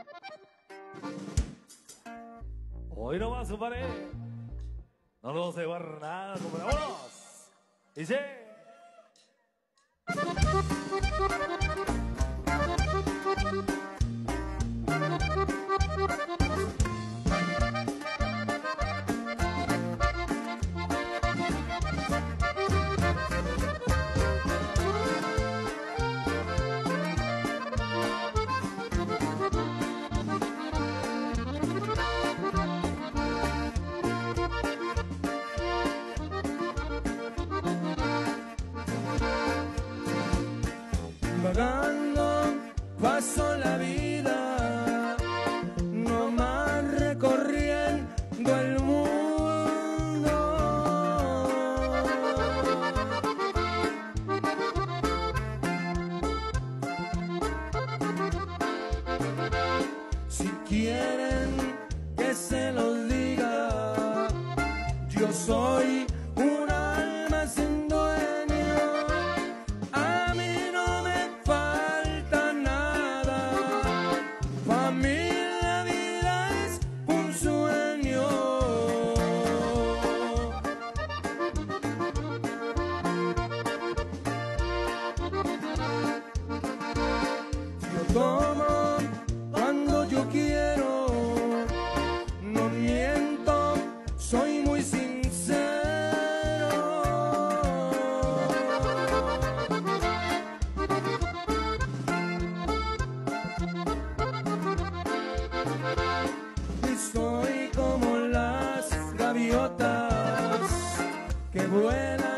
Hoy nomás, compadre. No nos vamos a llevar nada, compadre. ¡Vámonos! Dice. Vagando paso la vida, no más recorriendo el mundo. Si quieren que se los diga, yo soy un alma sin dueño. Tomo cuando yo quiero, no miento, soy muy sincero. Y soy como las gaviotas que vuelan